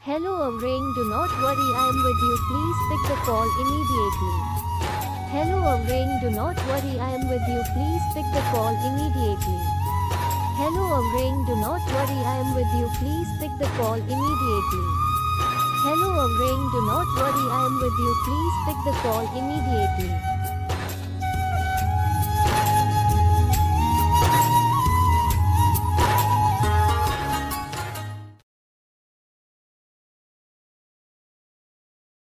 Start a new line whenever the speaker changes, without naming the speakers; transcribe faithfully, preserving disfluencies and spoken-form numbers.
Hello Avreen, do not worry, I am with you, please pick the call immediately. Hello Avreen, do not worry, I am with you, please pick the call immediately. Hello Avreen, do not worry, I am with you, please pick the call immediately. Hello Avreen, do not worry, I am with you, please pick the call immediately.